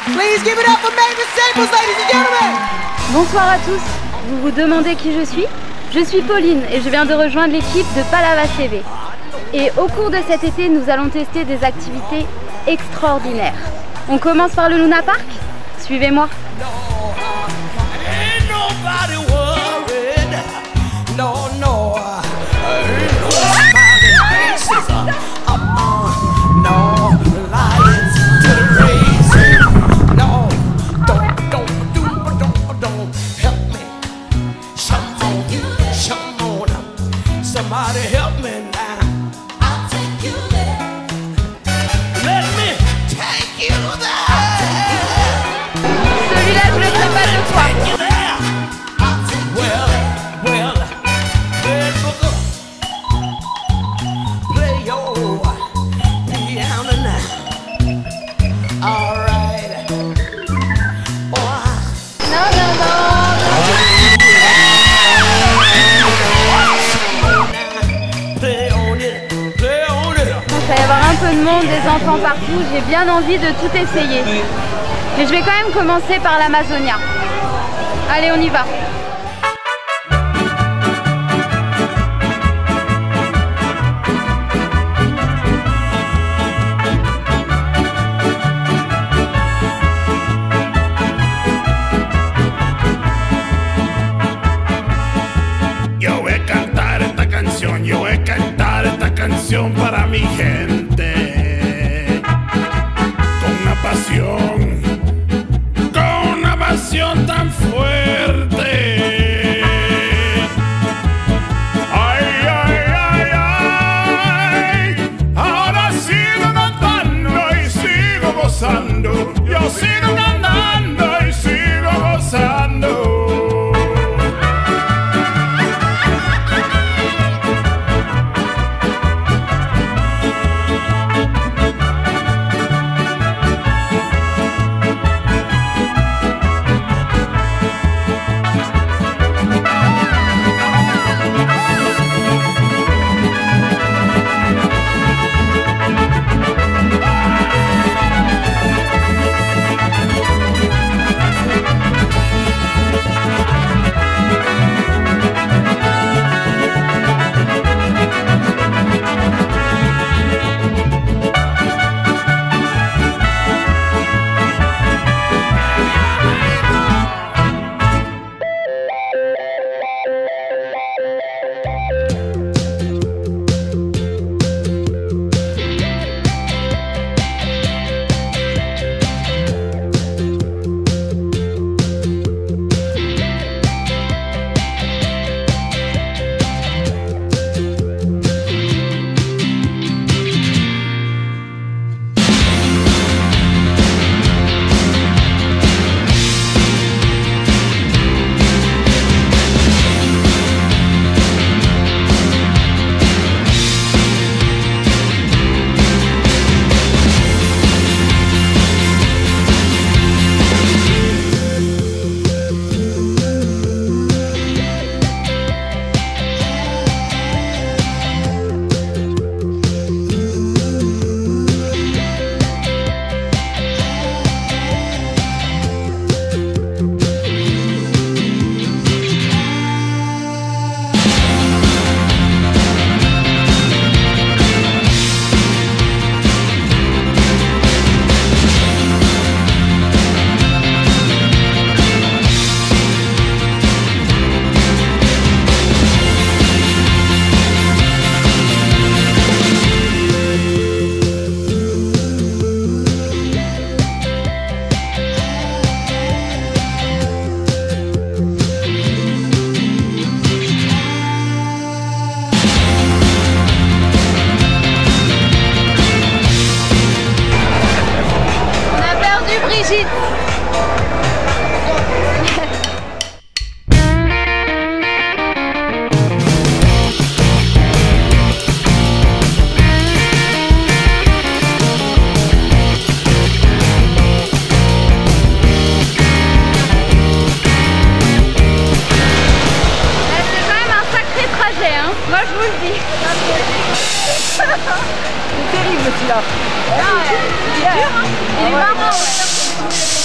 Please give it up for Mavis Staples, ladies and gentlemen. Bonsoir à tous. Vous vous demandez qui je suis? Je suis Pauline et je viens de rejoindre l'équipe de Palava CV. Et au cours de cet été, nous allons tester des activités extraordinaires. On commence par le Luna Park? Suivez-moi. Somebody help me now. I'll take you there. Let me take you there. Celui-là, je le fais pas deux fois. Well, Red Booker, play your piano now. All right. Non. Il va y avoir un peu de monde, des enfants partout, j'ai bien envie de tout essayer. Mais je vais quand même commencer par l'Amazonia. Allez, on y va. Yo voy a cantar esta canción para mi gente, con una pasión tan fuerte. Ay, ahora sigo cantando y sigo gozando, yo sigo cantando y sigo gozando. C'est terrible celui-là. Il est dur, hein. Il est marrant.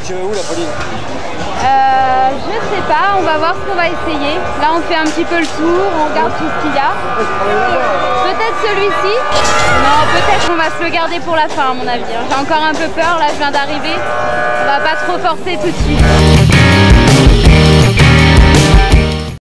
tu veux où la Pauline? Je sais pas, on va voir ce qu'on va essayer. Là on fait un petit peu le tour, on regarde tout ce qu'il y a. Peut-être celui-ci. Non, peut-être on va se le garder pour la fin à mon avis. J'ai encore un peu peur, là je viens d'arriver. On va pas trop forcer tout de suite.